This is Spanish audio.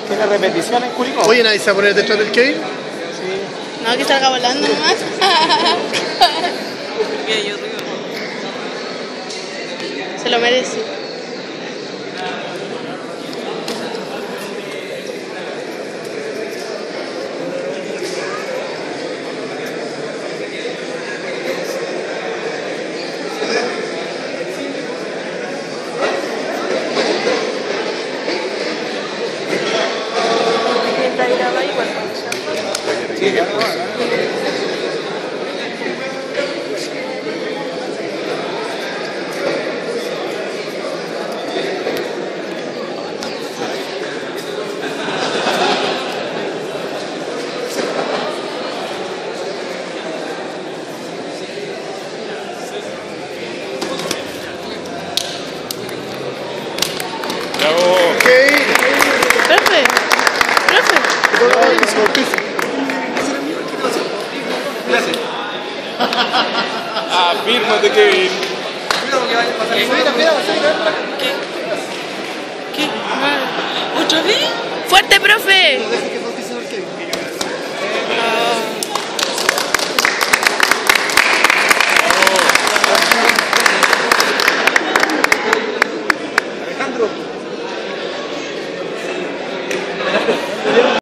¿Tiene repetición en Curicó? Oye, ¿nadie se va a poner detrás del Kevin? Sí. No, que salga volando nomás. Se lo merece. Sí, que Bravo. Kevin. Profe, Gracias. Afírmate, Kevin. ¿Qué? ¿Otra vez? ¡Fuerte, profe!